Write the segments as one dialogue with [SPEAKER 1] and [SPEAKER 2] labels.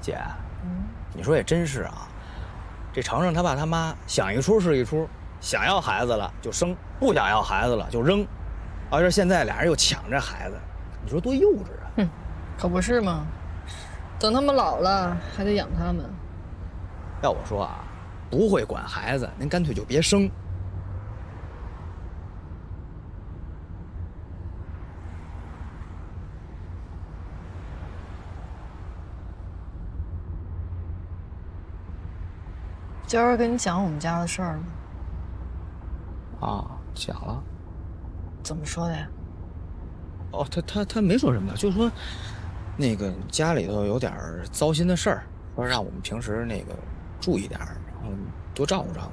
[SPEAKER 1] 姐，你说也真是啊，这程程他爸他妈想一出是一出，想要孩子了就生，不想要孩子了就扔，而且现在俩人又抢着孩子，你说多幼稚啊！
[SPEAKER 2] 哼，可不是嘛，等他们老了还得养他们。
[SPEAKER 1] 要我说啊，不会管孩子，您干脆就别生。
[SPEAKER 2] 今儿跟你讲我们家的事儿吗？
[SPEAKER 1] 啊，讲了。
[SPEAKER 2] 怎么说的呀？
[SPEAKER 1] 哦，他没说什么，就说那个家里头有点糟心的事儿，说让我们平时那个注意点，然后多照顾照顾。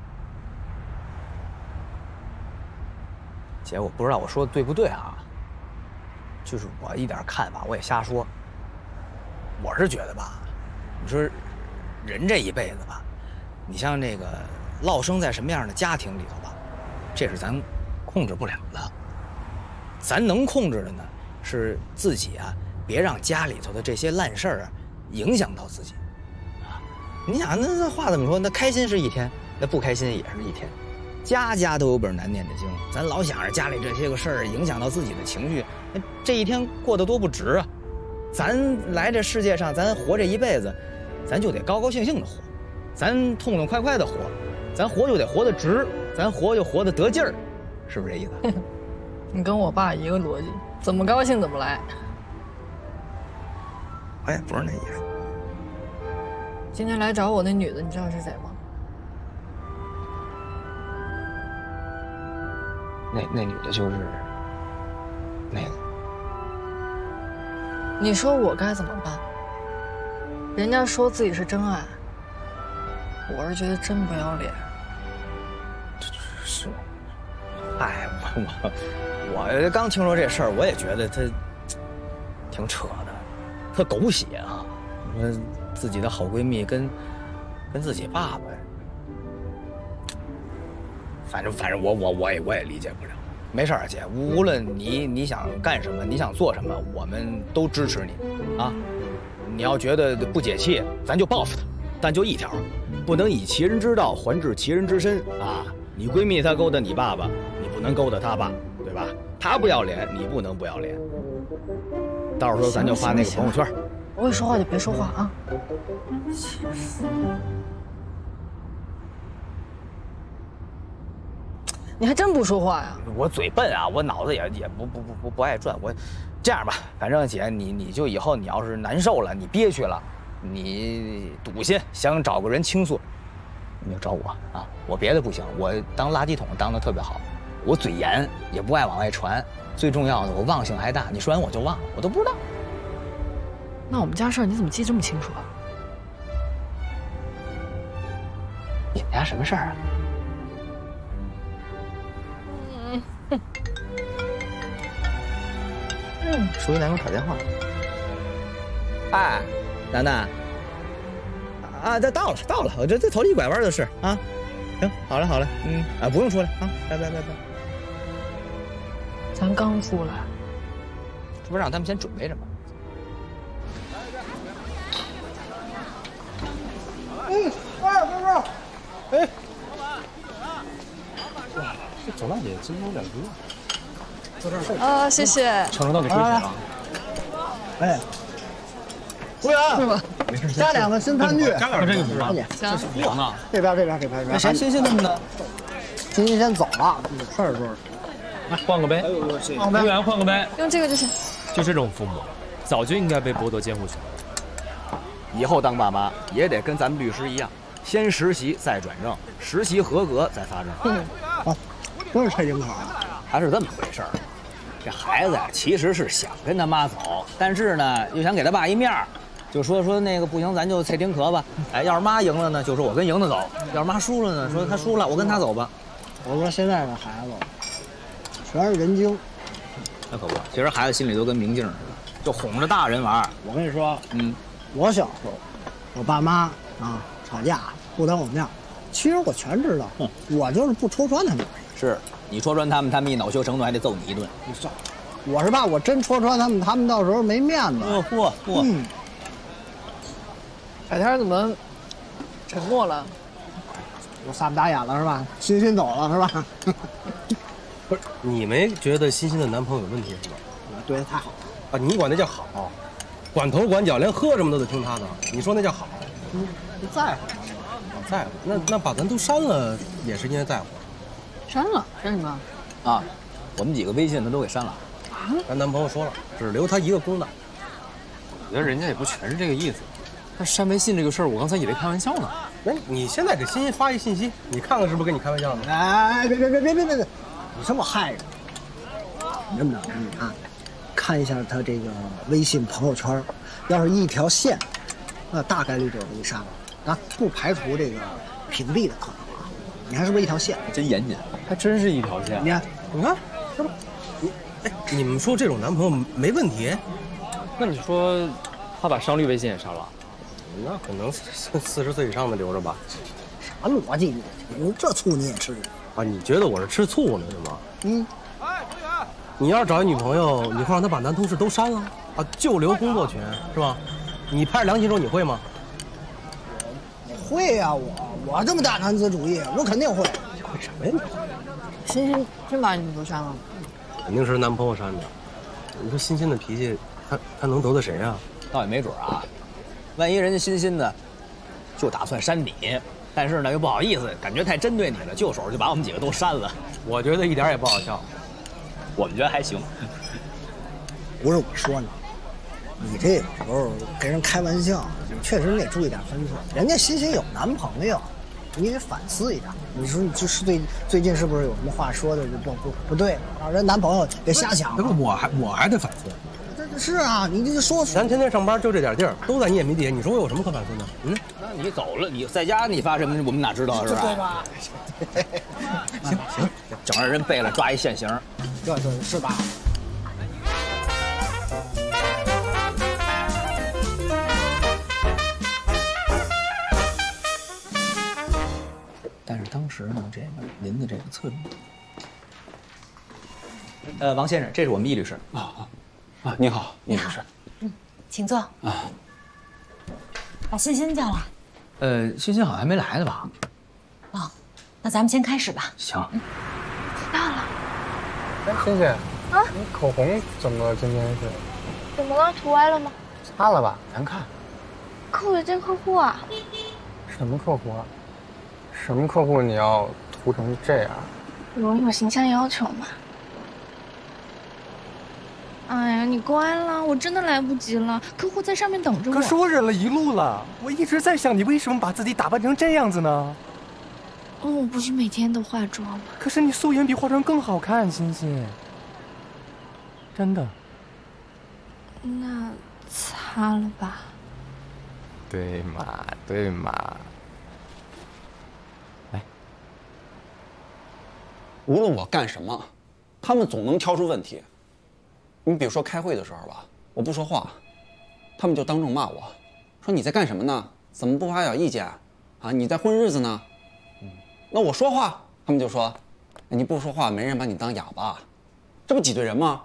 [SPEAKER 1] 姐，我不知道我说的对不对啊，就是我一点看法，我也瞎说。我是觉得吧，你说人这一辈子吧，你像这个落生在什么样的家庭里头吧，这是咱控制不了的。咱能控制的呢，是自己啊，别让家里头的这些烂事儿啊影响到自己。啊，你想那话怎么说？那开心是一天，那不开心也是一天。家家都有本难念的经，咱老想着家里这些个事儿影响到自己的情绪，那这一天过得多不值啊！咱来这世界上，咱活这一辈子，咱就得高高兴兴的活，咱痛痛快快的活，咱活就得活得值，咱活就活得得劲儿，是不是这意思？
[SPEAKER 2] 你跟我爸一个逻辑，怎么高兴怎么来。
[SPEAKER 1] 我也不是那意思。
[SPEAKER 2] 今天来找我那女的，你知道是谁吗？
[SPEAKER 1] 那女的就是那个。
[SPEAKER 2] 你说我该怎么办？人家说自己是真爱，我是觉得真不要脸。
[SPEAKER 1] 是，哎，我刚听说这事儿，我也觉得他挺扯的，特狗血啊！你说自己的好闺蜜跟自己爸爸，反正我也理解不了。没事儿，姐，无论你想干什么，你想做什么，我们都支持你啊！你要觉得不解气，咱就报复他，但就一条，不能以其人之道还治其人之身啊！你闺蜜她勾搭你爸爸，你不能勾搭她爸，对吧？她不要脸，你不能不要脸。到时候咱就发那个朋友圈。
[SPEAKER 2] 我会说话就别说话啊！你还真不说话呀？
[SPEAKER 1] 我嘴笨啊，我脑子也不爱转。我这样吧，反正姐你就以后你要是难受了，你憋屈了，你堵心想找个人倾诉，你就找我啊！我别的不行，我当垃圾桶当得特别好，我嘴严也不爱往外传，最重要的我忘性还大，你说完我就忘了，我都不知道。
[SPEAKER 2] 那我们家事儿你怎么记这么清楚啊？
[SPEAKER 1] 你们家什么事儿啊？淑仪男给我打电话。哎，楠楠。啊，这到了，我这头一拐弯就是啊。行，好嘞，啊，不用出来啊，拜。
[SPEAKER 2] 咱刚出来，
[SPEAKER 1] 这不是让他们先准备着吗？
[SPEAKER 3] 哥，哎，
[SPEAKER 4] 哇，这走廊也真有点多。
[SPEAKER 3] 坐这儿。
[SPEAKER 2] 啊，谢谢。
[SPEAKER 4] 程程到底归谁了？
[SPEAKER 3] 哎，服务员，
[SPEAKER 2] 是吧？
[SPEAKER 4] 没事，
[SPEAKER 3] 加2个新餐具，
[SPEAKER 4] 加点这个是吧？
[SPEAKER 2] 行。
[SPEAKER 4] 我呢？
[SPEAKER 3] 这边，给拍。
[SPEAKER 1] 那谁欣欣他们呢？
[SPEAKER 3] 欣欣先走了，有事儿说。
[SPEAKER 4] 来换个杯。服务员换个杯。
[SPEAKER 2] 用这个就行。
[SPEAKER 4] 就这种父母，早就应该被剥夺监护权。
[SPEAKER 1] 以后当爸妈也得跟咱们律师一样，先实习再转正，实习合格再发证。
[SPEAKER 3] 啊，都是拆金口。
[SPEAKER 1] 他是这么回事儿，这孩子呀，其实是想跟他妈走，但是呢，又想给他爸一面儿，就说那个不行，咱就蔡丁壳吧。哎，要是妈赢了呢，就说我跟赢子走；要是妈输了呢，说他输了，我跟他走吧。
[SPEAKER 3] 我说现在这孩子全是人精，
[SPEAKER 1] 那可不，其实孩子心里都跟明镜似的，就哄着大人玩。
[SPEAKER 3] 我跟你说，我小时候，我爸妈啊吵架不当我面，其实我全知道，我就是不戳穿他们。
[SPEAKER 1] 是你戳穿他们，他们一恼羞成怒还得揍你一顿。
[SPEAKER 3] 我是怕我真戳穿他们，他们到时候没面子。
[SPEAKER 1] 嚯！
[SPEAKER 2] 海天怎么沉默了？
[SPEAKER 3] 我撒不打眼了是吧？欣欣走了是吧？
[SPEAKER 5] 不是，你没觉得欣欣的男朋友有问题是吧？
[SPEAKER 3] 我对她太好了
[SPEAKER 5] 啊，你管那叫好，管头管脚，连喝什么都得听他的，你说那叫好？
[SPEAKER 3] 不在乎。
[SPEAKER 5] 在乎，那把咱都删了，也是因为在乎。
[SPEAKER 2] 删了，删什么？
[SPEAKER 1] 啊，我们几个微信他都给删了。
[SPEAKER 5] 咱男朋友说了，只留他一个公的。
[SPEAKER 4] 我觉得人家也不全是这个意思。那删微信这个事儿，我刚才以为开玩笑呢。
[SPEAKER 5] 那你现在给欣欣发一信息，你看看是不是跟你开玩笑呢？
[SPEAKER 3] 哎，别，你这么害人！真的，你看一下他这个微信朋友圈，要是一条线，那大概率就是被删了啊，不排除这个屏蔽的可能啊。你看是不是一条线？
[SPEAKER 1] 真严谨，
[SPEAKER 4] 还真是一条线。
[SPEAKER 3] 你看，是吧？
[SPEAKER 5] 你们说这种男朋友没问题？
[SPEAKER 4] 那你说，他把商绿微信也删了？
[SPEAKER 5] 那可能40岁以上的留着吧。
[SPEAKER 3] 啥逻辑你这醋你也吃
[SPEAKER 5] 啊？你觉得我是吃醋呢是吗？
[SPEAKER 3] 嗯。
[SPEAKER 5] 你要是找一女朋友，你会让她把男同事都删了啊，就留工作群是吧？你拍着良心说你会吗？
[SPEAKER 3] 我会呀，我这么大男子主义，我肯定会。
[SPEAKER 5] 会什么呀？
[SPEAKER 2] 欣欣真把你们都删了？
[SPEAKER 5] 肯定是男朋友删的。你说欣欣的脾气，他能得罪谁啊？
[SPEAKER 1] 倒也没准啊，万一人家欣欣呢，就打算删你，但是呢又不好意思，感觉太针对你了，就手就把我们几个都删了。
[SPEAKER 5] 我觉得一点也不好笑。
[SPEAKER 1] 我们觉得还行。
[SPEAKER 3] 不是我说你，你这有时候跟人开玩笑，确实你得注意点分寸。人家欣欣有男朋友，你得反思一下。你说你就是最近是不是有什么话说的不对啊？人男朋友别瞎想。
[SPEAKER 5] 我还得反思。
[SPEAKER 3] 是啊，你这说
[SPEAKER 5] 咱天天上班就这点地儿，都在你眼皮底下，你说我有什么可反思的？嗯，
[SPEAKER 1] 那你走了，你在家你发什么，我们哪知道是吧？
[SPEAKER 3] 对吧？
[SPEAKER 1] 行，整让人背了，抓一现行。
[SPEAKER 3] 这是吧？
[SPEAKER 1] 但是当时呢，这个您的这个侧重，王先生，这是我们易律师。
[SPEAKER 6] 你好，易律师。
[SPEAKER 7] 请坐。把欣欣叫来。
[SPEAKER 1] 欣欣好像还没来呢吧？
[SPEAKER 7] 哦，那咱们先开始吧。
[SPEAKER 1] 行。
[SPEAKER 7] 到了。
[SPEAKER 8] 哎，欣欣，你口红怎么今天是？
[SPEAKER 9] 怎么了？涂歪了吗？
[SPEAKER 8] 擦了吧，难看。
[SPEAKER 9] 可我有见客户啊。
[SPEAKER 8] 什么客户啊？什么客户你要涂成这样？
[SPEAKER 9] 有形象要求吗？哎呀，你乖了，我真的来不及了，客户在上面等着我。
[SPEAKER 10] 可是我忍了一路了，我一直在想，你为什么把自己打扮成这样子呢？
[SPEAKER 9] 我不是每天都化妆吗？
[SPEAKER 10] 可是你素颜比化妆更好看，欣欣。真的。
[SPEAKER 9] 那擦了吧。
[SPEAKER 10] 对嘛。来，
[SPEAKER 6] 无论我干什么，他们总能挑出问题。你比如说开会的时候吧，我不说话，他们就当众骂我，说你在干什么呢？怎么不发表意见啊？你在混日子呢？那我说话，他们就说，你不说话，没人把你当哑巴，这不挤兑人吗？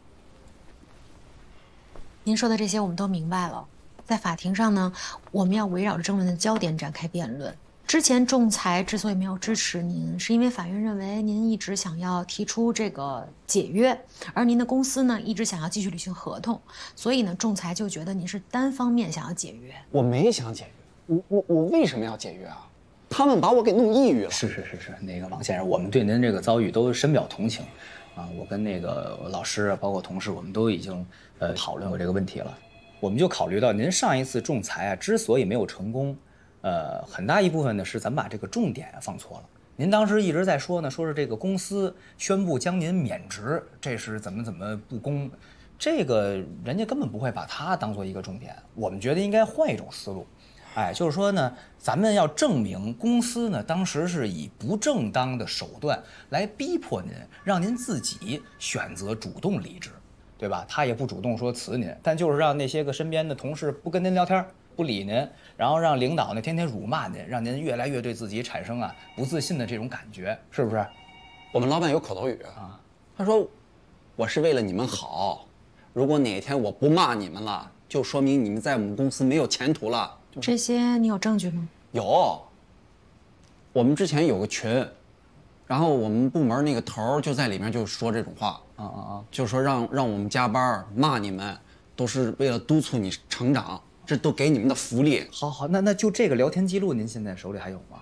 [SPEAKER 7] 您说的这些我们都明白了。在法庭上呢，我们要围绕着争论的焦点展开辩论。之前仲裁之所以没有支持您，是因为法院认为您一直想要提出这个解约，而您的公司呢一直想要继续履行合同，所以呢仲裁就觉得您是单方面想要解约。
[SPEAKER 6] 我没想解约，我为什么要解约啊？他们把我给弄抑郁了。
[SPEAKER 1] 是，那个王先生，我们对您这个遭遇都深表同情，啊，我跟那个老师包括同事，我们都已经讨论过这个问题了。我们就考虑到您上一次仲裁啊，之所以没有成功，很大一部分呢是咱们把这个重点放错了。您当时一直在说呢，说是这个公司宣布将您免职，这是怎么不公，这个人家根本不会把它当做一个重点。我们觉得应该换一种思路，就是说呢，咱们要证明公司呢当时是以不正当的手段来逼迫您，让您自己选择主动离职，对吧？他也不主动说辞您，但就是让那些个身边的同事不跟您聊天，不理您，然后让领导呢天天辱骂您，让您越来越对自己产生不自信的这种感觉，是不是？
[SPEAKER 6] 我们老板有口头语啊，他说我是为了你们好，如果哪天我不骂你们了，就说明你们在我们公司没有前途了，
[SPEAKER 7] 这些你有证据吗？
[SPEAKER 6] 有。我们之前有个群，然后我们部门那个头就在里面就说这种话，就是说让我们加班骂你们，都是为了督促你成长，这都给你们的福利。
[SPEAKER 1] 好，那就这个聊天记录，您现在手里还有吗？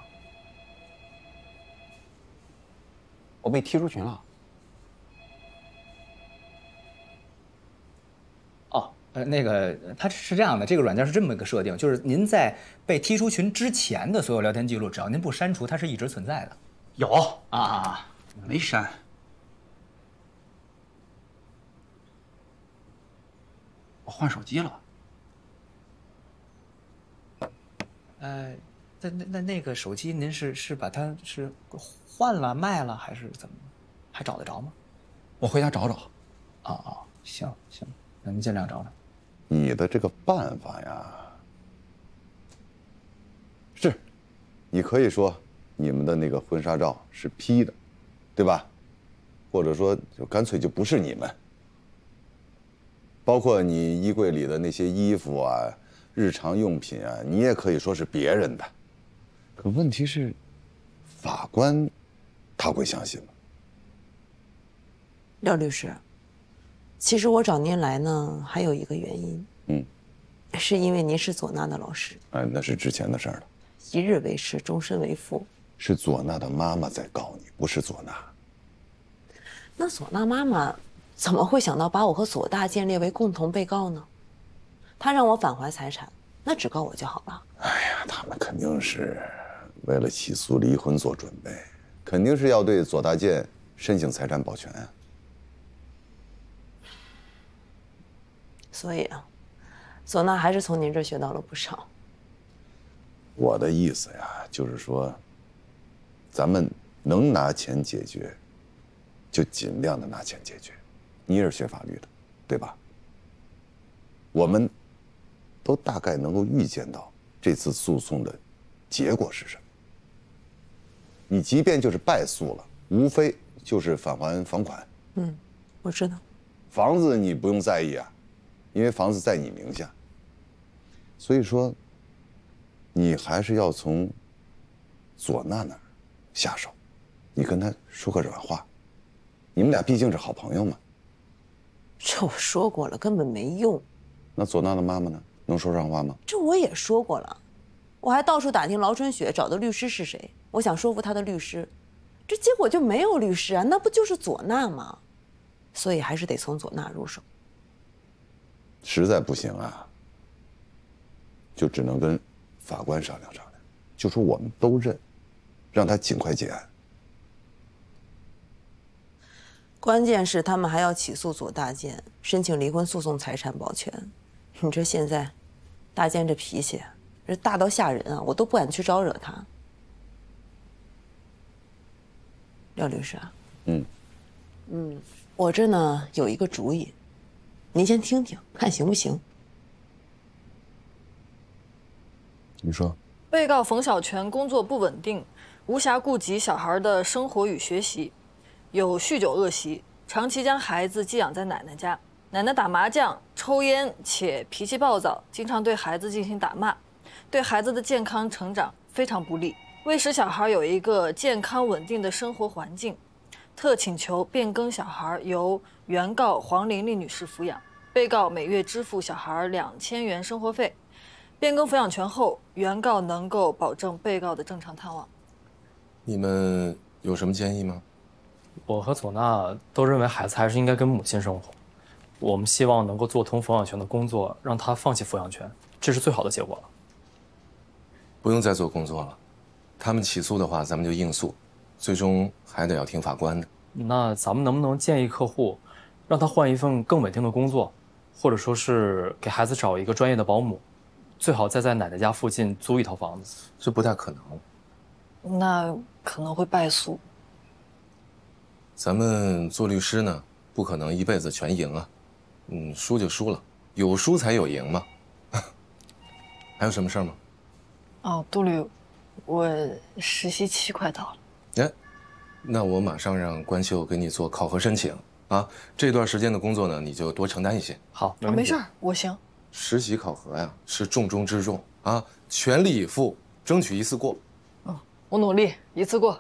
[SPEAKER 6] 我被踢出群了。
[SPEAKER 1] 那个它是这样的，这个软件是这么一个设定，就是您在被踢出群之前的所有聊天记录，只要您不删除，它是一直存在的。
[SPEAKER 6] 有没删。我换手机了。
[SPEAKER 1] 那个手机您是把它是换了卖了还是怎么？还找得着吗？
[SPEAKER 6] 我回家找找。
[SPEAKER 1] 行，那您尽量找找。
[SPEAKER 11] 你的这个办法呀，是，你可以说你们的那个婚纱照是 P 的，对吧？或者说就干脆就不是你们。包括你衣柜里的那些衣服啊、日常用品啊，你也可以说是别人的。可问题是，法官他会相信吗？
[SPEAKER 12] 廖律师。其实我找您来呢，还有一个原因，是因为您是左娜的老师。
[SPEAKER 11] 那是之前的事儿了。
[SPEAKER 12] 一日为师，终身为父。
[SPEAKER 11] 是左娜的妈妈在告你，不是左娜。
[SPEAKER 12] 那左娜妈妈怎么会想到把我和左大建列为共同被告呢？她让我返还财产，那只告我就好了。
[SPEAKER 11] 哎呀，他们肯定是为了起诉离婚做准备，肯定是要对左大建申请财产保全啊。
[SPEAKER 12] 所以啊，左娜还是从您这学到了不少。
[SPEAKER 11] 我的意思呀，就是说，咱们能拿钱解决，就尽量的拿钱解决。你也是学法律的，对吧？我们都大概能够预见到这次诉讼的结果是什么。你即便就是败诉了，无非就是返还房款。
[SPEAKER 12] 我知道。
[SPEAKER 11] 房子你不用在意啊。因为房子在你名下，所以说，你还是要从左娜那儿下手，你跟她说个软话，你们俩毕竟是好朋友嘛。
[SPEAKER 12] 这我说过了，根本没用。
[SPEAKER 11] 那左娜的妈妈呢？能说软话吗？
[SPEAKER 12] 这我也说过了，我还到处打听劳春雪找的律师是谁，我想说服他的律师，这结果就没有律师啊，那不就是左娜吗？所以还是得从左娜入手。
[SPEAKER 11] 实在不行啊，就只能跟法官商量商量，就说我们都认，让他尽快结案。
[SPEAKER 12] 关键是他们还要起诉左大建，申请离婚诉讼财产保全。你这现在，大建这脾气，这大到吓人啊！我都不敢去招惹他。廖律师啊，我这呢有一个主意。您先听听，看行不行？
[SPEAKER 11] 你说，
[SPEAKER 2] 被告冯小泉工作不稳定，无暇顾及小孩的生活与学习，有酗酒恶习，长期将孩子寄养在奶奶家。奶奶打麻将、抽烟，且脾气暴躁，经常对孩子进行打骂，对孩子的健康成长非常不利。为使小孩有一个健康稳定的生活环境，特请求变更小孩由原告黄玲玲女士抚养，被告每月支付小孩2000元生活费。变更抚养权后，原告能够保证被告的正常探望。
[SPEAKER 13] 你们有什么建议吗？
[SPEAKER 4] 我和左娜都认为孩子还是应该跟母亲生活。我们希望能够做通抚养权的工作，让他放弃抚养权，这是最好的结果了。
[SPEAKER 13] 不用再做工作了，他们起诉的话，咱们就应诉，最终还得要听法官的。
[SPEAKER 4] 那咱们能不能建议客户，让他换一份更稳定的工作，或者说是给孩子找一个专业的保姆，最好再在奶奶家附近租一套房子？
[SPEAKER 13] 这不太可能。
[SPEAKER 2] 那可能会败诉。
[SPEAKER 13] 咱们做律师呢，不可能一辈子全赢啊。输就输了，有输才有赢嘛。还有什么事儿吗？
[SPEAKER 2] 哦，杜律，我实习期快到了。
[SPEAKER 13] 哎，那我马上让关秀给你做考核申请啊。这段时间的工作呢，你就多承担一些。
[SPEAKER 4] 好，
[SPEAKER 2] 没事儿，我行。
[SPEAKER 13] 实习考核呀，是重中之重啊，全力以赴，争取一次过。
[SPEAKER 2] 我努力一次过。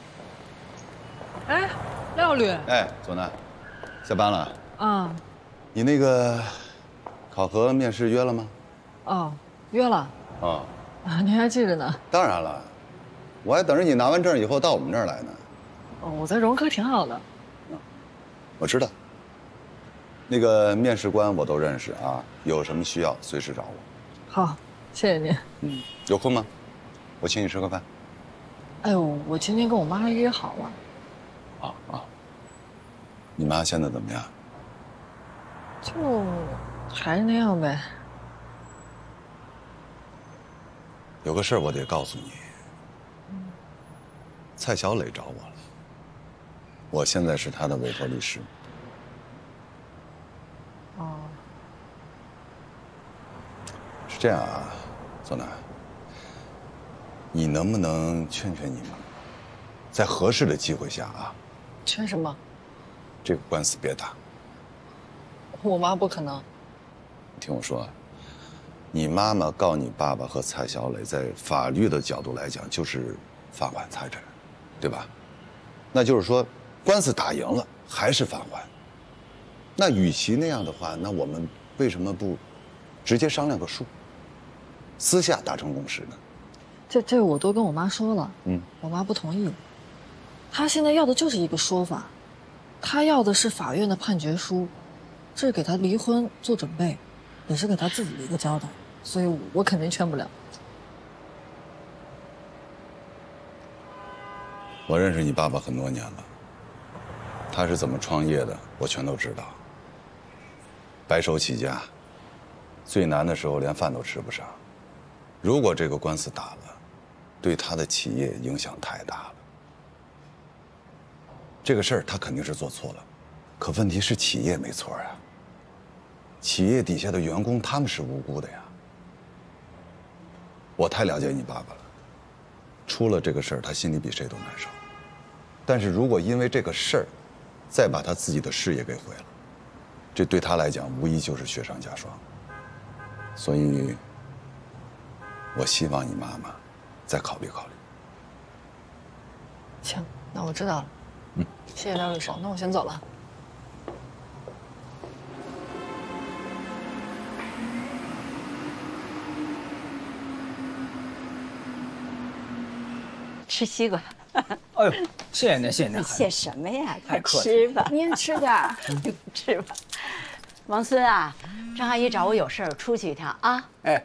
[SPEAKER 2] 哎，廖律。
[SPEAKER 11] 哎，左楠，下班了。
[SPEAKER 2] 啊。
[SPEAKER 11] 你那个考核面试约了吗？
[SPEAKER 2] 哦，约了。
[SPEAKER 11] 哦。
[SPEAKER 2] 啊，您还记着呢。
[SPEAKER 11] 当然了，我还等着你拿完证以后到我们这儿来呢。
[SPEAKER 2] 哦，我在融科挺好的。
[SPEAKER 11] 我知道。那个面试官我都认识啊，有什么需要随时找我。
[SPEAKER 2] 好，谢谢您。
[SPEAKER 11] 嗯，有空吗？我请你吃个饭。
[SPEAKER 2] 哎呦，我今天跟我妈约好了。
[SPEAKER 11] 你妈现在怎么样？
[SPEAKER 2] 就还是那样呗。
[SPEAKER 11] 有个事儿我得告诉你。蔡小磊找我了，我现在是他的委托律师。
[SPEAKER 2] 哦。
[SPEAKER 11] 是这样啊，左楠，你能不能劝劝你妈，在合适的机会下啊，
[SPEAKER 2] 劝什么？
[SPEAKER 11] 这个官司别打。
[SPEAKER 2] 我妈不可能。
[SPEAKER 11] 你听我说，你妈妈告你爸爸和蔡小磊，在法律的角度来讲就是返还财产，对吧？那就是说，官司打赢了还是返还。那与其那样的话，那我们为什么不直接商量个数，私下达成共识呢？
[SPEAKER 2] 这我都跟我妈说了，我妈不同意。她现在要的就是一个说法，她要的是法院的判决书，这是给她离婚做准备，也是给她自己的一个交代，所以我肯定劝不了。
[SPEAKER 11] 我认识你爸爸很多年了，他是怎么创业的，我全都知道。白手起家，最难的时候连饭都吃不上。如果这个官司打了，对他的企业影响太大了。这个事儿他肯定是做错了，可问题是企业没错呀。企业底下的员工他们是无辜的呀。我太了解你爸爸了，出了这个事儿，他心里比谁都难受。但是如果因为这个事儿，再把他自己的事业给毁了，这对他来讲无疑就是雪上加霜。所以，我希望你妈妈再考虑考虑。
[SPEAKER 2] 行，那我知道了。谢谢廖律师，那我先走了。
[SPEAKER 14] 吃西瓜。
[SPEAKER 1] 哎呦，谢谢您，谢谢您。
[SPEAKER 14] 谢什么呀？快
[SPEAKER 1] 太客气
[SPEAKER 14] 吃吧，你也吃点儿。吃吧。王孙啊，张阿姨找我有事儿，出去一趟啊。
[SPEAKER 1] 哎。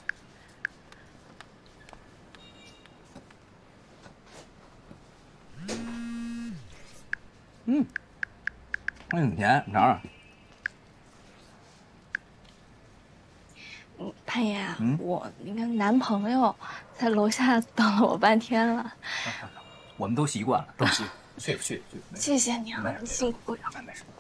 [SPEAKER 1] 挺甜，你尝尝。
[SPEAKER 9] 潘爷，我那个男朋友在楼下等了我半天了。
[SPEAKER 1] 我们都习惯了，都去。
[SPEAKER 9] 谢谢你啊，你辛苦了。
[SPEAKER 1] 没事。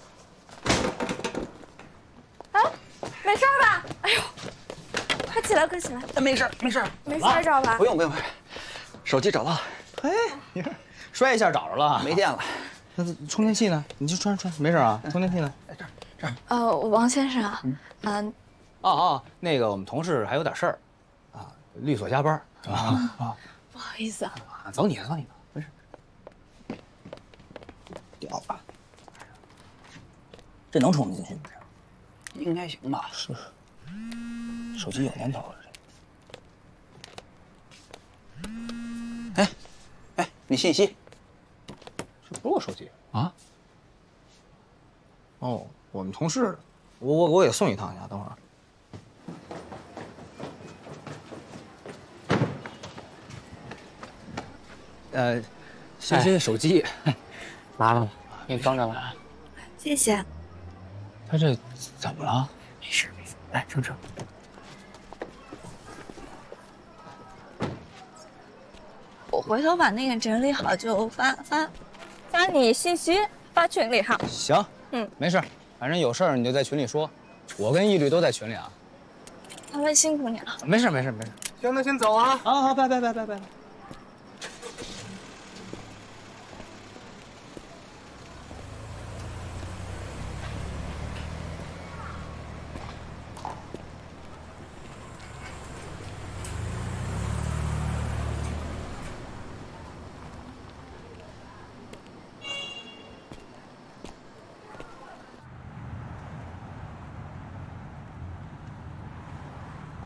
[SPEAKER 9] 啊，没事吧？哎呦，快起来，快起来！
[SPEAKER 1] 没事。
[SPEAKER 9] 没事找吧？
[SPEAKER 6] 不用，手机找到了。
[SPEAKER 1] 哎，你看，摔一下找着了，
[SPEAKER 6] 没电了。
[SPEAKER 1] 那充电器呢？你就穿，没事啊。充电器呢？在这儿。
[SPEAKER 9] 王先生，
[SPEAKER 1] 那个我们同事还有点事儿，律所加班啊。
[SPEAKER 9] 不好意思啊。
[SPEAKER 1] 走你的，没事。掉吧，这能充得进去吗？
[SPEAKER 6] 应该行吧。
[SPEAKER 1] 是，手机有年头了。
[SPEAKER 6] 哎，你信息？
[SPEAKER 1] 这不是我手机啊？哦，我们同事的，我给送一趟去，等会儿。谢谢手机，拿了，给你装着了。
[SPEAKER 9] 谢谢。
[SPEAKER 1] 他这怎么了？
[SPEAKER 9] 没事。
[SPEAKER 1] 来，乘。
[SPEAKER 9] 我回头把那个整理好就发你信息，发群里哈。
[SPEAKER 1] 行，没事，反正有事儿你就在群里说，我跟一律都在群里啊。
[SPEAKER 9] 潘威辛苦你了。
[SPEAKER 1] 没事。
[SPEAKER 8] 行，那先走啊。
[SPEAKER 1] 好，拜。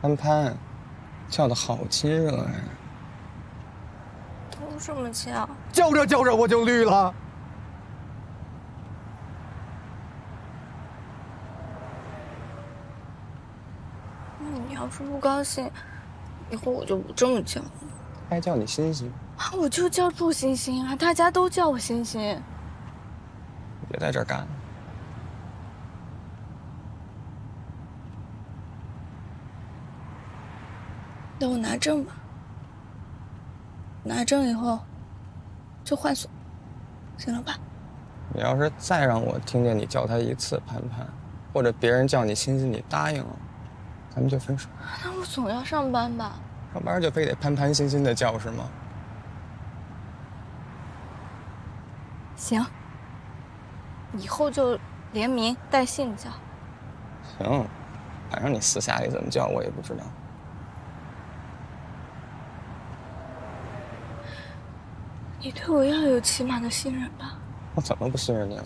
[SPEAKER 8] 潘潘，叫的好亲热呀。
[SPEAKER 9] 都这么叫，
[SPEAKER 8] 叫着叫着我就绿了。
[SPEAKER 9] 那你要是不高兴，以后我就不这么叫了。
[SPEAKER 8] 该叫你欣欣。
[SPEAKER 9] 啊，我就叫祝欣欣啊，大家都叫我欣欣。
[SPEAKER 8] 别在这儿干了。
[SPEAKER 9] 等我拿证吧。拿证以后，就换锁，行了吧？
[SPEAKER 8] 你要是再让我听见你叫他一次潘潘，或者别人叫你欣欣，你答应了，咱们就分手。
[SPEAKER 9] 那我总要上班吧？
[SPEAKER 8] 上班就非得潘潘欣欣的叫是吗？
[SPEAKER 9] 行，以后就连名带姓叫。
[SPEAKER 8] 行，反正你私下里怎么叫我也不知道。
[SPEAKER 9] 你对我要有起码的信任吧？
[SPEAKER 8] 我怎么不信任你了？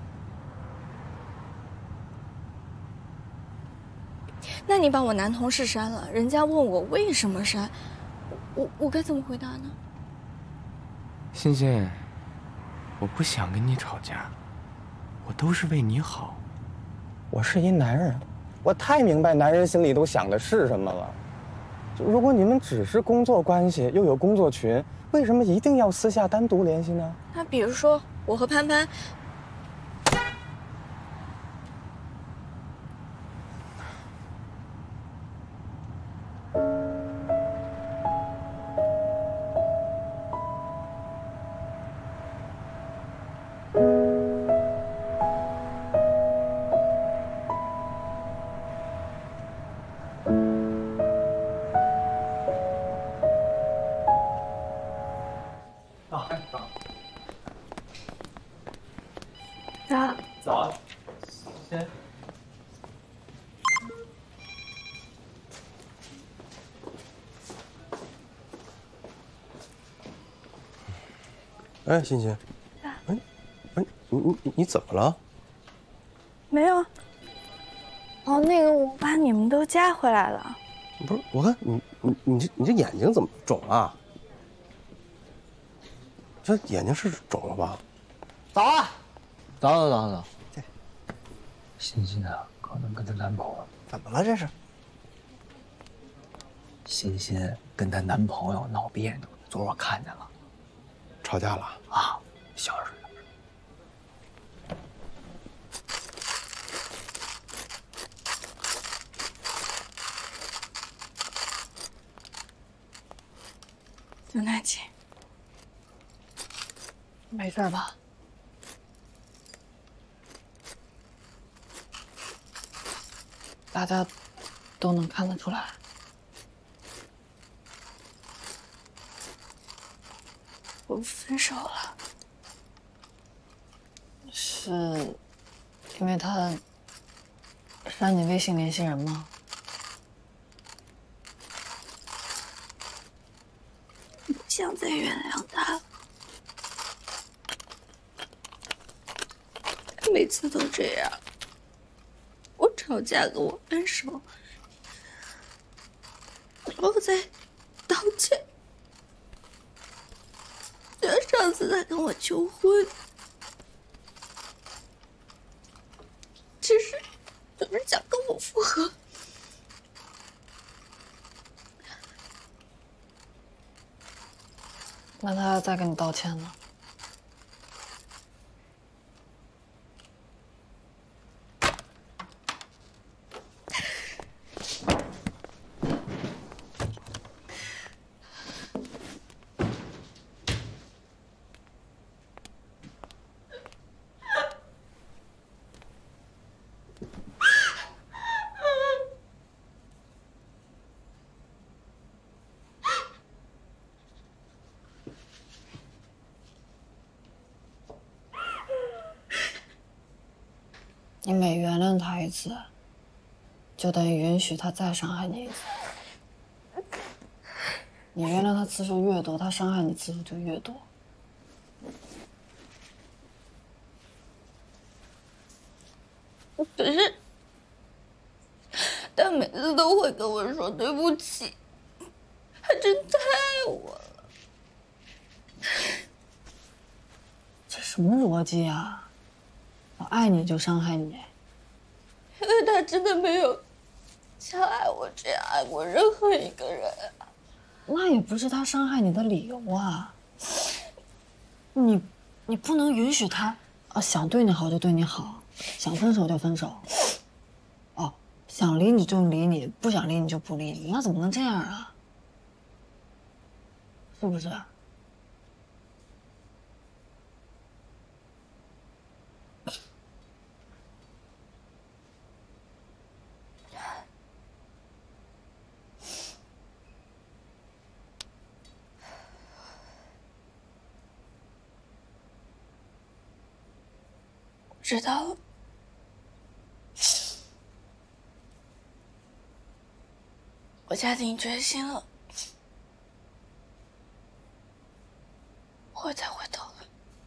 [SPEAKER 9] 那你把我男同事删了，人家问我为什么删，我该怎么回答呢？
[SPEAKER 10] 欣欣，我不想跟你吵架，我都是为你好。
[SPEAKER 8] 我是一男人，我太明白男人心里都想的是什么了。如果你们只是工作关系，又有工作群，为什么一定要私下单独联系呢？
[SPEAKER 9] 那比如说我和潘潘，
[SPEAKER 4] 早。先。
[SPEAKER 5] 哎，欣欣，你怎么了？
[SPEAKER 9] 没有。哦，那个我把你们都加回来了。
[SPEAKER 5] 不是，我看你这眼睛怎么肿了？这眼睛是肿了吧？
[SPEAKER 1] 早啊！早。欣欣啊，可能跟她男朋友
[SPEAKER 3] 怎么了？这是？
[SPEAKER 1] 欣欣跟她男朋友闹别扭，昨儿我看见了，
[SPEAKER 5] 吵架了
[SPEAKER 1] 啊！小声。
[SPEAKER 9] 刘娜姐，
[SPEAKER 2] 没事吧？大家都能看得出来。
[SPEAKER 9] 我分手了。
[SPEAKER 2] 是因为他删你微信联系人吗？
[SPEAKER 9] 不想再原谅他了。他每次都这样。我吵架跟我分手，然后再道歉。就像上次他跟我求婚，其实就是想跟我复合。
[SPEAKER 2] 那他要再跟你道歉呢？你每原谅他一次，就等于允许他再伤害你一次。你原谅他次数越多，他伤害你次数就越多。
[SPEAKER 9] 可是， 但每次都会跟我说对不起，他真太爱我了。
[SPEAKER 2] 这什么逻辑啊？我爱你就伤害你？
[SPEAKER 9] 因为他真的没有像爱我这样爱过任何一个人。
[SPEAKER 2] 那也不是他伤害你的理由啊！你不能允许他想对你好就对你好，想分手就分手，想离你就离你，不想离你就不离你，那怎么能这样啊？是不是？
[SPEAKER 9] 知道了。我下定决心了，不会再回头了。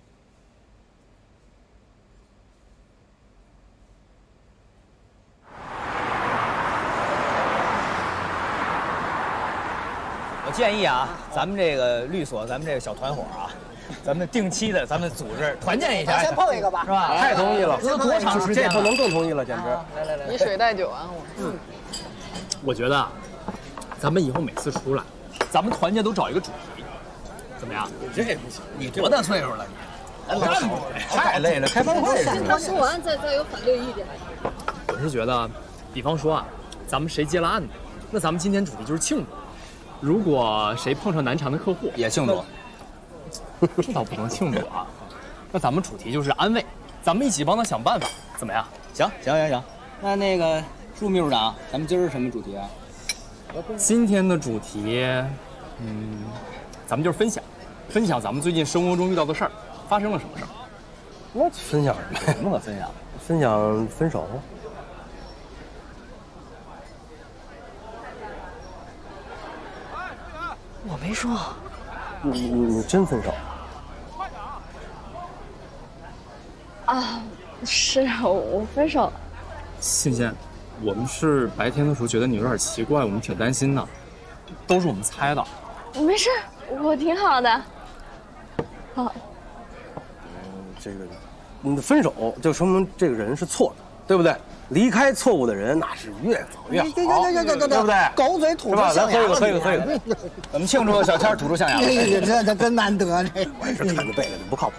[SPEAKER 1] 我建议啊，咱们这个律所，咱们这个小团伙啊，咱们定期的，咱们组织团建一下，
[SPEAKER 3] 先碰一个吧，
[SPEAKER 1] 是吧？
[SPEAKER 5] 太同意了，
[SPEAKER 1] 这都多长时间了？
[SPEAKER 5] 这不能更同意了，简直！
[SPEAKER 1] 来，
[SPEAKER 15] 以水代酒啊！
[SPEAKER 4] 我觉得，咱们以后每次出来，咱们团建都找一个主题，怎么样？
[SPEAKER 1] 这不行，你多大岁数了你？
[SPEAKER 5] 太累了，开班会
[SPEAKER 2] 先他说完再有反对意见。
[SPEAKER 4] 我是觉得，比方说啊，咱们谁接了案子，那咱们今天主题就是庆祝。如果谁碰上难缠的客户，
[SPEAKER 1] 也庆祝。
[SPEAKER 4] 这倒不能庆祝啊，那咱们主题就是安慰，咱们一起帮他想办法，怎么样？
[SPEAKER 1] 行。那个朱秘书长，咱们今儿什么主题啊？
[SPEAKER 4] 今天的主题，咱们就是分享咱们最近生活中遇到的事儿，发生了什么事儿。
[SPEAKER 5] 我分享
[SPEAKER 1] 什么可分享？
[SPEAKER 5] 分享分手。
[SPEAKER 2] 我没说。
[SPEAKER 5] 你真分手？
[SPEAKER 15] 啊，是我分手了。
[SPEAKER 4] 欣欣，我们是白天的时候觉得你有点奇怪，我们挺担心的，都是我们猜的。
[SPEAKER 15] 没事，我挺好的。好。
[SPEAKER 5] 这个，你的分手就说明这个人是错的，对不对？离开错误的人，那是越走越好，对不对？
[SPEAKER 3] 狗嘴吐出象牙，
[SPEAKER 5] 喝一个。
[SPEAKER 1] 咱们庆祝小天吐出象牙。
[SPEAKER 3] 这真难得，这
[SPEAKER 5] 我也是看着背的，不靠谱。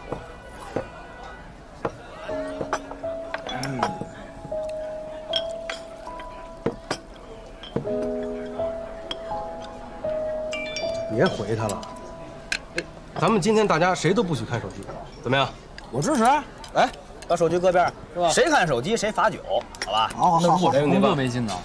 [SPEAKER 5] 别回他了，咱们今天大家谁都不许看手机，怎么样？
[SPEAKER 1] 我支持。来，把手机搁边，是吧？谁看手机谁罚酒，好吧？
[SPEAKER 3] 好。
[SPEAKER 4] 那我是工作微信呢。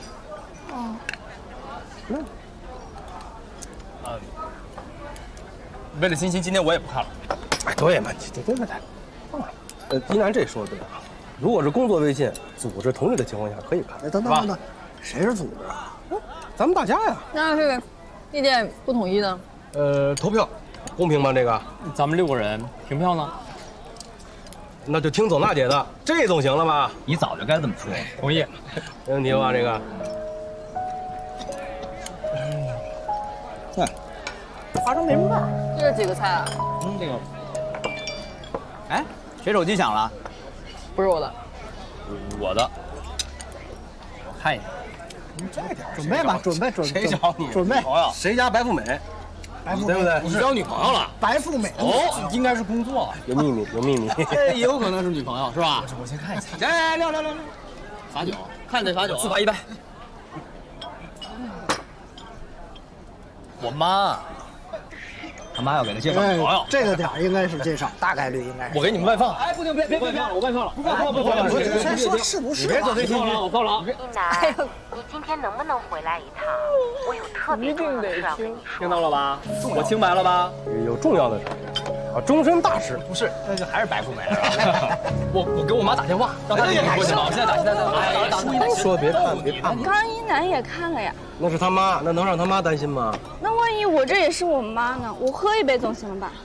[SPEAKER 4] 为了欣欣，今天我也不看了。
[SPEAKER 5] 哎，对嘛，对，放了。一楠这说的对啊，如果是工作微信，组织同意的情况下可以看。
[SPEAKER 3] 等，谁是组织啊？
[SPEAKER 5] 咱们大家呀。
[SPEAKER 15] 那要是意见不统一呢？
[SPEAKER 5] 投票，公平吗？这个，
[SPEAKER 4] 咱们6个人凭票呢？
[SPEAKER 5] 那就听唢呐姐的，这总行了吧？
[SPEAKER 1] 你早就该这么说。
[SPEAKER 4] 同意，
[SPEAKER 5] 没问题吧？这个。
[SPEAKER 1] 对，花生梅肉棒。
[SPEAKER 15] 这是几个菜啊？
[SPEAKER 1] 这个。哎，谁手机响了？
[SPEAKER 15] 不是我的。
[SPEAKER 4] 我的。
[SPEAKER 1] 我看一眼。
[SPEAKER 3] 这点准备吧，准备。
[SPEAKER 1] 谁找你？
[SPEAKER 3] 准备。
[SPEAKER 5] 谁家白富美？对不对？
[SPEAKER 4] 你交女朋友了？
[SPEAKER 3] 白富美
[SPEAKER 4] 哦，应该是工作，
[SPEAKER 5] 有秘密。
[SPEAKER 4] 也有可能是女朋友，是吧？
[SPEAKER 1] 我先看一下。
[SPEAKER 4] 来，撂，罚酒，看得罚酒，自罚1杯。我妈，
[SPEAKER 1] 他妈要给他介绍女朋友，
[SPEAKER 3] 这个点应该是介绍，大概率应该是。
[SPEAKER 4] 我给你们外放。
[SPEAKER 1] 哎，不行，别放了，我外放了，不放。
[SPEAKER 3] 先说是不是？
[SPEAKER 1] 别走这题，我放了啊。
[SPEAKER 16] 一楠，你今天能不能回来一趟？我有特别重要的事要跟你说。
[SPEAKER 4] 听到了吧？我清白了吧？
[SPEAKER 5] 有重要的事啊，终身大事。
[SPEAKER 1] 不是，那就还是白富美了。
[SPEAKER 4] 我给我妈打电话，让她给你过去吧。我现在打，
[SPEAKER 5] 都说别看。
[SPEAKER 15] 刚刚一楠也看了呀。
[SPEAKER 5] 那是他妈，那能让他妈担心吗？
[SPEAKER 15] 那万一我这也是我妈呢？我喝一杯总行了吧？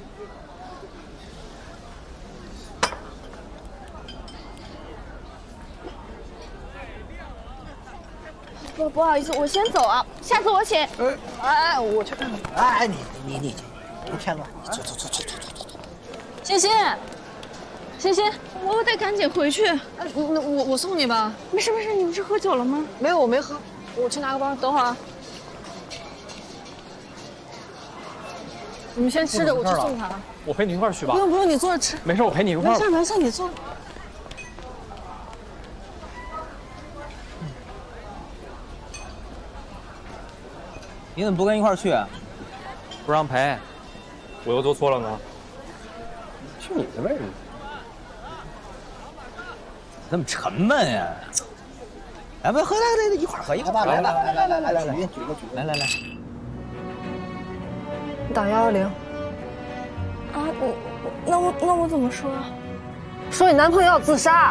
[SPEAKER 15] 不好意思，我先走啊，下次我请。
[SPEAKER 3] 哎，我去。哎，你别添乱，你走。
[SPEAKER 2] 欣欣，欣欣，
[SPEAKER 15] 我得赶紧回去。
[SPEAKER 2] 那我送你吧。
[SPEAKER 15] 没事，你不是喝酒了吗？
[SPEAKER 2] 没有，我没喝。我去拿个包，等会儿啊。你们先吃着，我去送他。
[SPEAKER 4] 我陪你一块儿去吧。
[SPEAKER 2] 不用，你坐着吃。
[SPEAKER 4] 没事，我陪你一块儿。
[SPEAKER 2] 没事，你坐。
[SPEAKER 1] 你怎么不跟一块儿去？
[SPEAKER 4] 不让陪，我又做错了呢。
[SPEAKER 5] 去你的位置。
[SPEAKER 1] 那么沉闷呀？来，不喝来，一块儿喝，一块儿。来，举个，来。
[SPEAKER 15] 打120。啊，那我怎么说啊？
[SPEAKER 2] 说你男朋友要自杀。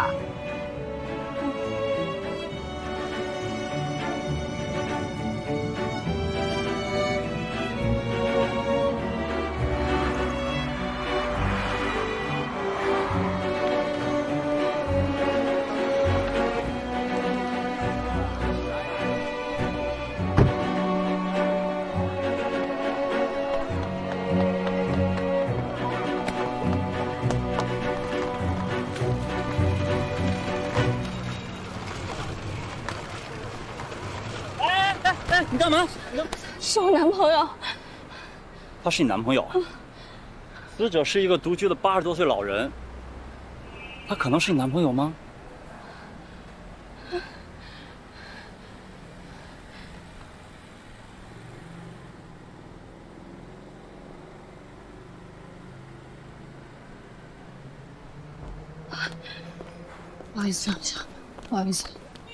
[SPEAKER 17] 你干嘛？
[SPEAKER 15] 是我男朋友。
[SPEAKER 17] 他是你男朋友？死者是一个独居的80多岁老人，他可能是你男朋友吗？
[SPEAKER 2] 不好意思，不好意思。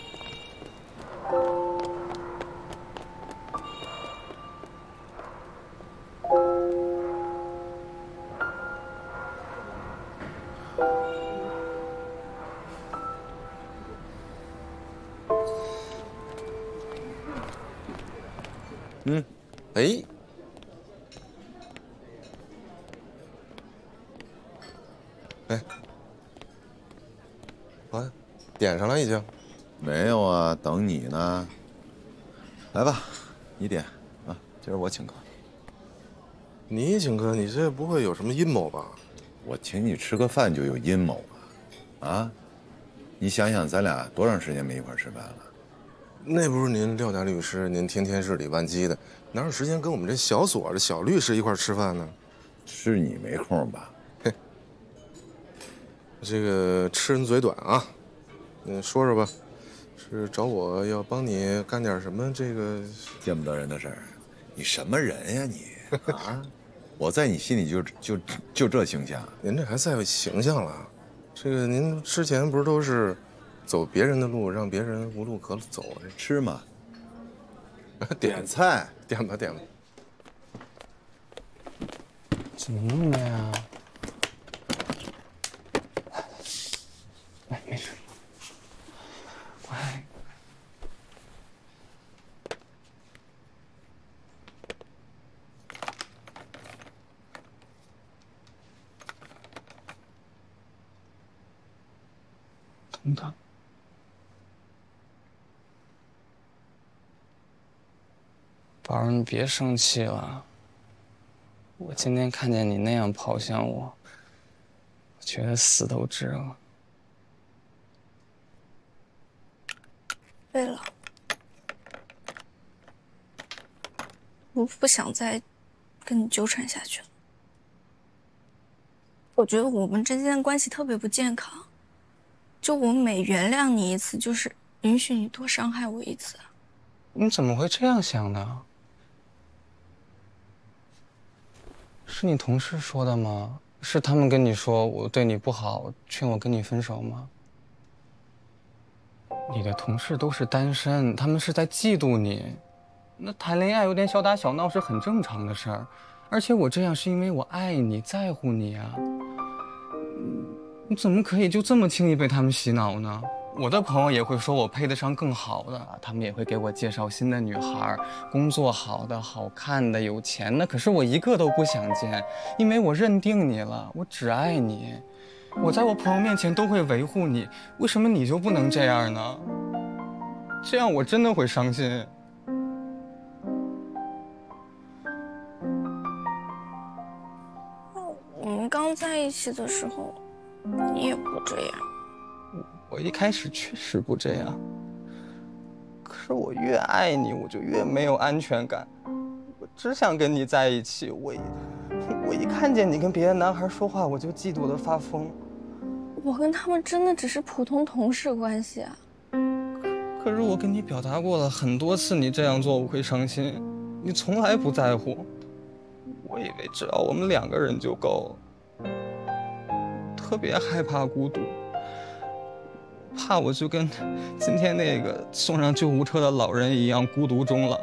[SPEAKER 13] 点上了已经？
[SPEAKER 11] 没有啊，等你呢。来吧，你点啊，今儿我请客。
[SPEAKER 13] 你请客，你这不会有什么阴谋吧？
[SPEAKER 11] 我请你吃个饭就有阴谋啊？啊？你想想，咱俩多长时间没一块吃饭了？
[SPEAKER 13] 那不是您廖大律师，您天天日理万机的，哪有时间跟我们这小所的小律师一块吃饭呢？
[SPEAKER 11] 是你没空吧？
[SPEAKER 13] 嘿，这个吃人嘴短啊。说说吧，是找我要帮你干点什么？这个
[SPEAKER 11] 见不得人的事儿，你什么人呀你？啊，我在你心里就这形象。
[SPEAKER 13] 您这还在乎形象了？这个您之前不是都是走别人的路，让别人无路可走？这
[SPEAKER 11] 吃嘛，
[SPEAKER 13] 点
[SPEAKER 11] 菜，
[SPEAKER 13] 点吧。
[SPEAKER 10] 怎么弄的呀？哎，没事。哎，疼。宝儿，你别生气了。我今天看见你那样跑向我，我觉得死都值了。
[SPEAKER 15] 对了，我不想再跟你纠缠下去了。我觉得我们之间的关系特别不健康，就我每原谅你一次，就是允许你多伤害我一次。
[SPEAKER 10] 你怎么会这样想呢？是你同事说的吗？是他们跟你说我对你不好，劝我跟你分手吗？你的同事都是单身，他们是在嫉妒你。那谈恋爱有点小打小闹是很正常的事儿，而且我这样是因为我爱你，在乎你啊。你怎么可以就这么轻易被他们洗脑呢？我的朋友也会说我配得上更好的，他们也会给我介绍新的女孩，工作好的、好看的、有钱的，可是我一个都不想见，因为我认定你了，我只爱你。我在我朋友面前都会维护你，为什么你就不能这样呢？ 这样我真的会伤心。
[SPEAKER 15] 我们刚在一起的时候，你也不这样。
[SPEAKER 10] 我一开始确实不这样，可是我越爱你，我就越没有安全感。我只想跟你在一起。我一看见你跟别的男孩说话，我就嫉妒得发疯。
[SPEAKER 15] 我跟他们真的只是普通同事关系啊。
[SPEAKER 10] 可是我跟你表达过了很多次，你这样做我会伤心，你从来不在乎。我以为只要我们2个人就够了，特别害怕孤独，怕我就跟今天那个送上救护车的老人一样孤独终老。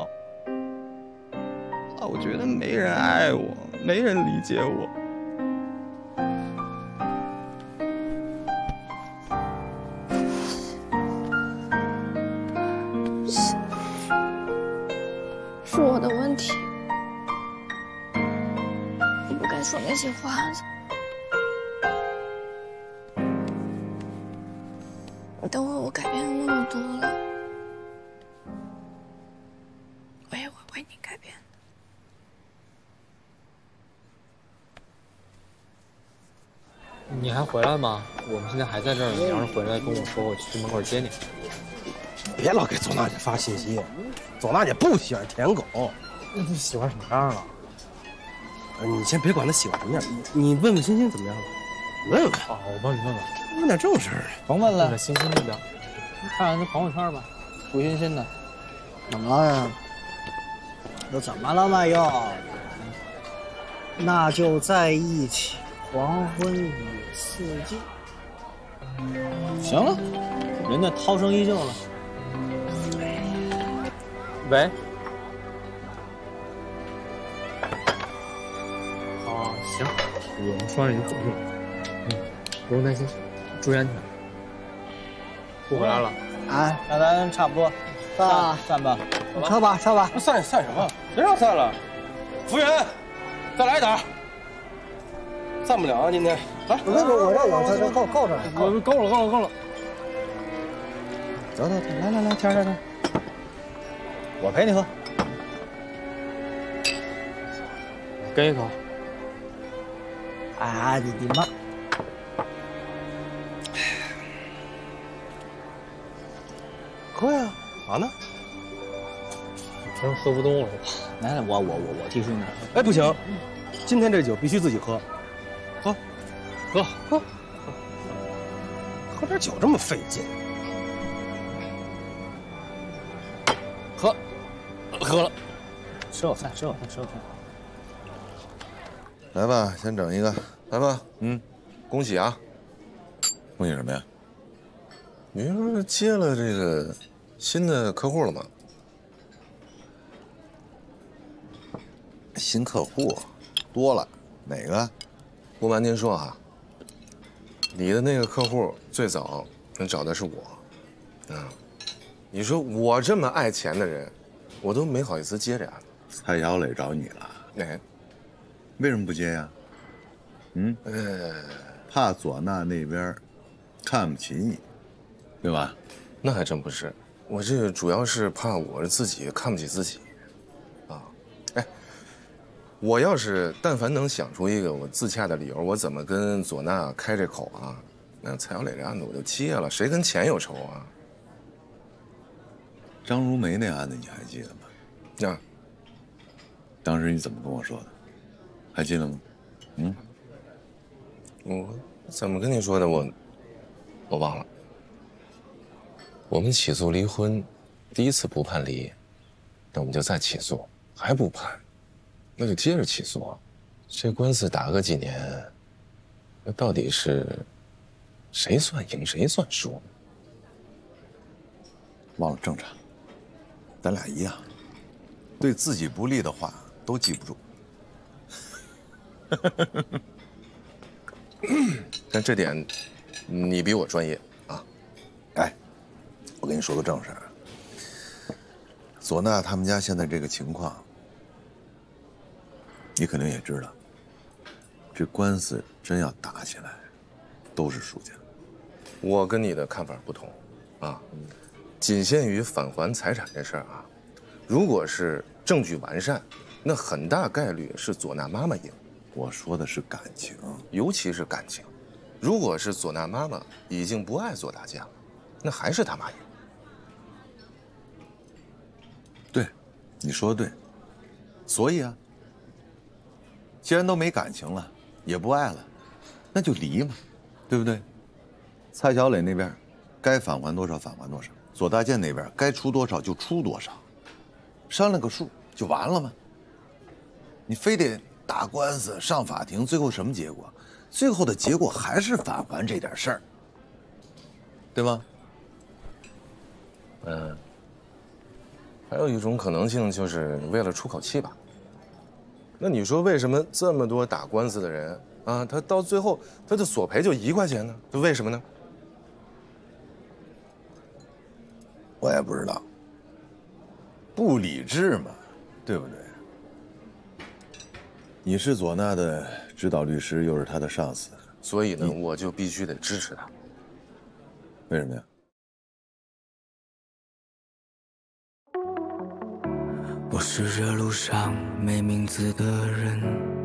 [SPEAKER 10] 我觉得没人爱我，没人理解我。
[SPEAKER 15] 是我的问题，我不该说那些话的。你都为我改变了那么多了，我也会为你改变的。
[SPEAKER 4] 你还回来吗？我们现在还在这儿呢。你要是回来跟我说，我去门口接你。
[SPEAKER 5] 别老给左娜姐发信息，左娜姐不喜欢舔狗。
[SPEAKER 4] 那你喜欢什么样啊？
[SPEAKER 5] 你先别管她喜欢什么样，你问问欣欣怎么样了？问问。
[SPEAKER 4] 好，我帮你问问。
[SPEAKER 5] 问点正事儿。
[SPEAKER 1] 甭问了，
[SPEAKER 4] 欣欣那边，你看看那朋友圈吧，胡欣欣的。
[SPEAKER 3] 怎么了呀？又怎么了嘛又？那就在一起，黄昏与四季。
[SPEAKER 1] 行了，人家涛声依旧了。
[SPEAKER 4] 喂。哦，行，我们双人一个合作。不用担心，注意安全。不回来了。
[SPEAKER 1] 啊，那咱差不多，散吧。
[SPEAKER 3] 撤吧，撤吧。
[SPEAKER 5] 散什么？谁让散了？服务员，再来一打。散不了啊，今天。来，
[SPEAKER 3] 我这有，这够着了。
[SPEAKER 4] 够了。
[SPEAKER 1] 走，来，天。我陪你喝，
[SPEAKER 4] 跟一口。
[SPEAKER 3] 啊，你妈！
[SPEAKER 5] 喝呀，嘛呢？
[SPEAKER 4] 真喝不动了。
[SPEAKER 1] 来，我替顺子。
[SPEAKER 5] 哎，不行，今天这酒必须自己喝。喝点酒这么费劲。
[SPEAKER 13] 喝了，
[SPEAKER 1] 吃口饭。
[SPEAKER 11] 来吧，先整一个，
[SPEAKER 13] 来吧。
[SPEAKER 11] 恭喜啊！恭喜什么呀？
[SPEAKER 13] 你不是接了这个新的客户了吗？
[SPEAKER 11] 新客户多了，哪个？
[SPEAKER 13] 不瞒您说啊，你的那个客户最早找的是我。你说我这么爱钱的人，我都没好意思接这案子。
[SPEAKER 11] 蔡小磊找你了？
[SPEAKER 13] 哎，
[SPEAKER 11] 为什么不接呀？怕左娜那边看不起你，对吧？
[SPEAKER 13] 那还真不是，我这个主要是怕我自己看不起自己。我要是但凡能想出一个我自洽的理由，我怎么跟左娜开这口啊？那蔡小磊这案子我就接了，谁跟钱有仇啊？
[SPEAKER 11] 张如梅那案子你还记得吗？当时你怎么跟我说的？还记得吗？
[SPEAKER 13] 我怎么跟你说的？我忘了。我们起诉离婚，第一次不判离，那我们就再起诉，还不判，那就接着起诉啊。这官司打个几年，那到底是谁算赢谁算输？
[SPEAKER 11] 忘了正常，咱俩一样，对自己不利的话都记不住。
[SPEAKER 13] 但这点，你比我专业啊。
[SPEAKER 11] 哎，我跟你说个正事儿。左娜他们家现在这个情况，你肯定也知道。这官司真要打起来，都是输家。
[SPEAKER 13] 我跟你的看法不同，啊， 仅限于返还财产这事儿啊，如果是证据完善，那很大概率是佐娜妈妈赢。
[SPEAKER 11] 我说的是感情，
[SPEAKER 13] 尤其是感情。如果是佐娜妈妈已经不爱左大将了，那还是他妈赢。
[SPEAKER 11] 对，你说的对。所以啊，既然都没感情了，也不爱了，那就离嘛，对不对？蔡小磊那边该返还多少返还多少，左大健那边该出多少就出多少，商量个数就完了吗？你非得打官司上法庭，最后什么结果？最后的结果还是返还这点事儿，对吗？
[SPEAKER 13] 还有一种可能性就是为了出口气吧。那你说为什么这么多打官司的人啊，他到最后他的索赔就1块钱呢？这为什么呢？
[SPEAKER 11] 我也不知道，不理智嘛，对不对？你是佐娜的指导律师，又是他的上司，
[SPEAKER 13] 所以呢，我就必须得支持他。
[SPEAKER 11] 为什么呀？
[SPEAKER 18] 我是这路上没名字的人，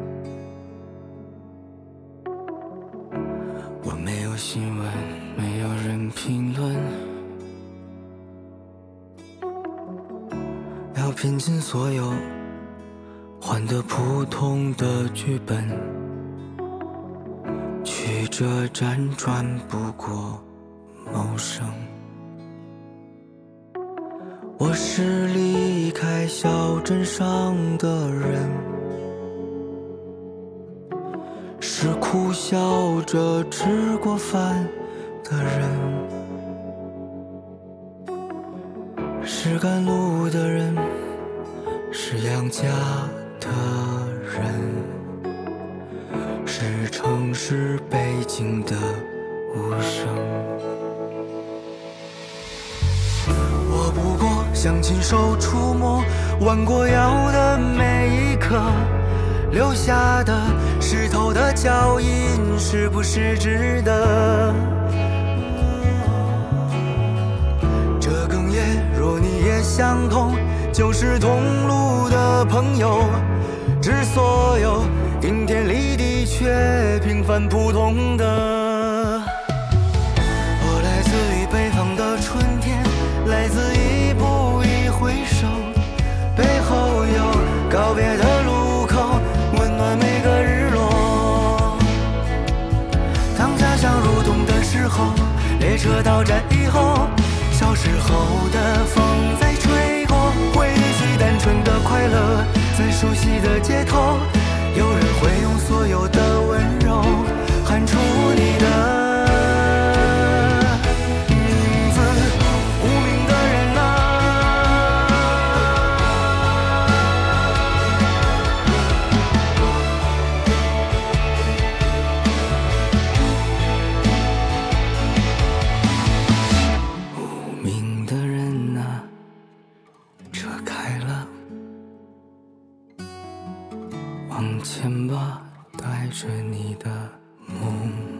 [SPEAKER 18] 我没有新闻，没有人评论，要拼尽所有换得普通的剧本，曲折辗转不过谋生。我是离开小镇上的人，是苦笑着吃过饭的人，是赶路的人，是养家的人，是城市背景的无声。我不过想亲手触摸弯过腰的每一刻，留下的湿透的脚印是不是值得？这哽咽若你也相同，就是同路的朋友，致所有顶天立地却平凡普通的。我来自于北方的春天，来自一步一回首，背后有告别的路口，温暖每个日落。当家乡入冬的时候，列车到站以后，小时候的风在吹过，回忆最单纯的快乐，在熟悉的街头，有人会用所有的温柔喊出你的往前吧，带着你的梦。